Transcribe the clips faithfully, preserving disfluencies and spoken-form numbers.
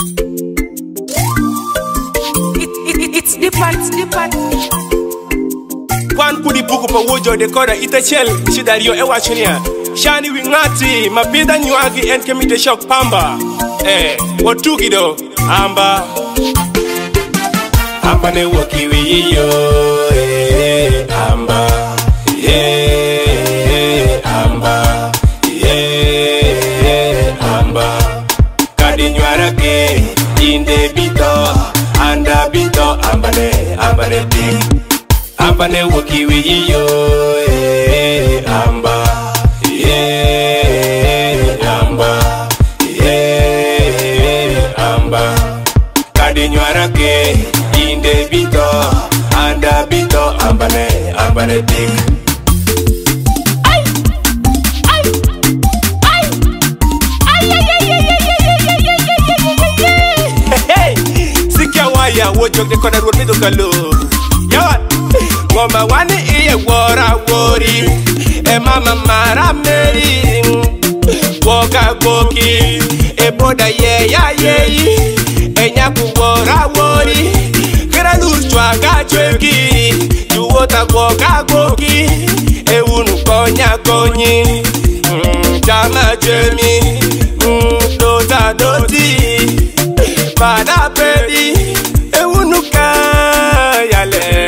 It's different, it's different. Kwan kudi buku pa wojo de koda itachel shidario ewa chunia. Shani wingati mapida nyuagi en kemite shok pamba. Eh, watuki do amba. Amba ne wakiwi yo eh amba. Yeah, amba. Yeah, amba. Kadi nyuara ke inde bito anda bito amba ne amba ne big. Amba ne wakiwi yo eh amba. Yeah, amba. Yeah, amba. Kadi nyuara ke inde bito anda bito amba ne amba ne big. Ya wojo de kona ruột mido kalo yawan ngoma wani iye wora wori e mama mara meri woka goki e boda ye ya ye e nyaku wora wori kera lurchwa ga chweki juwota woka goki e unu konya konyi jama jemi dota doti pada pedi unuka yale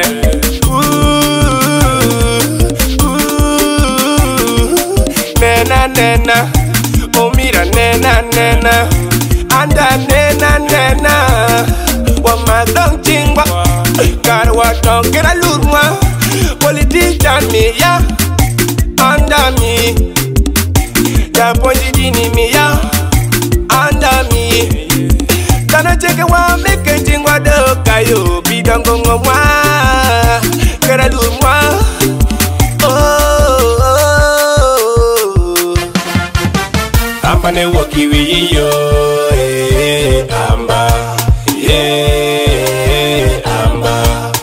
nena nena omira nena nena anda nena nena wamadong chingwa karwa tongera lurma politician mi ya anda mi ya ponji dini mi ya anda mi kana cheke wa meke chingwa do kayo bidongo ngomwa kera lumwa oh, oh. Amba ne wakiwi yo eh amba yeah amba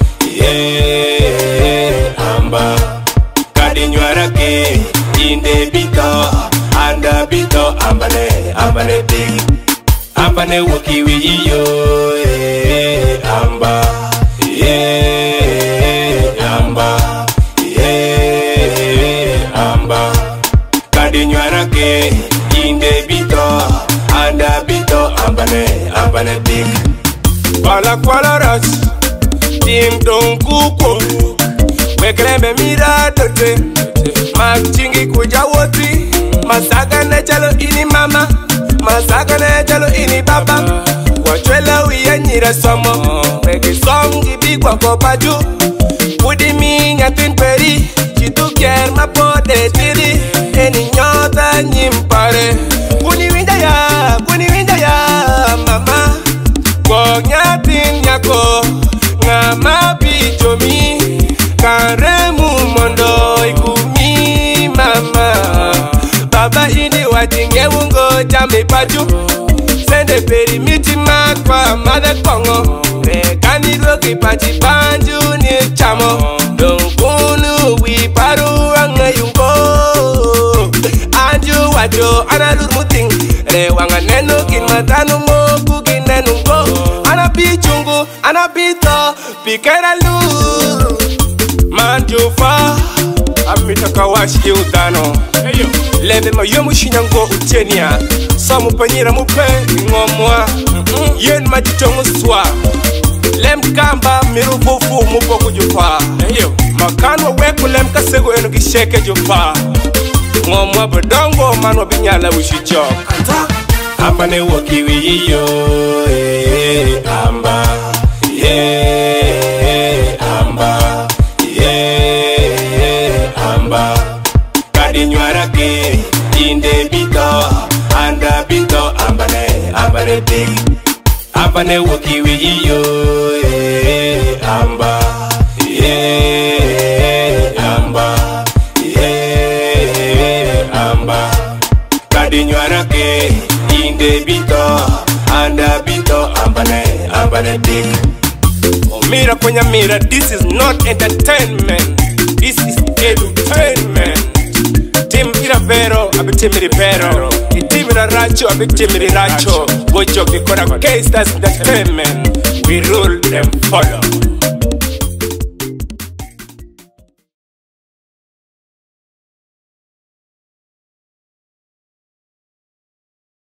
yeah amba kadi nyuara ke inde bito anda bito amba ne amba ne big. Amba ne wakiwi yo eh amba yeah amba yeah amba kadi nyuara ke inde bito anda bito amba ne amba ne big. Kwala kwala ras tim don kuko wekrembe mira tote machingi kuja woti masaga ne chalo ini mama masaka ne jalo ini baba wachwela wiye nyira somo Megi songi bigwa ko paju Udi mi nyatin peri Chitu kier ma pode tiri Eni nyota nyimpare Kuni winda ya, kuni winda ya mama Kwa nyatin nyako Ngama bichomi Karemu mondo ikumi mama Baba ini wajinge wungo jame paju Sende peri miti makwa mada kongo Rekani roki pachi panju ni chamo Dongkunu wiparu anga yungo Anju wajo analur muting Rewanga neno kin matanu moku ginenu go Anapi chungu, anapi to, pikera lur Manju fa Amita kawashi udano Heyo Lebe mayomu shinyango utenia Samu panyira mupe ngomwa Yen majitongu swa Lem kamba miru bufu mupo kujufa Heyo Makanwa weku lem kasego eno kisheke jufa Ngomwa bedongo manwa binyala wishichok Amba ne wakiwi iyo eh, amba Yeah Amba Yeah Amba Kadi nyuara ke Inde bito Anda bito Amba ne Amba ne big Amba ne wakiwi iyo eh, Amba Yeah Amba Yeah Amba Kadi nyuara ke Inde bito Anda bito Amba ne Amba ne big Oh mira kwenye mira This is not entertainment This is edutainment Team ira vero abitimiri vero itimira racho abitimiri racho Wojo kikora K-Stars Entertainment we rule them follow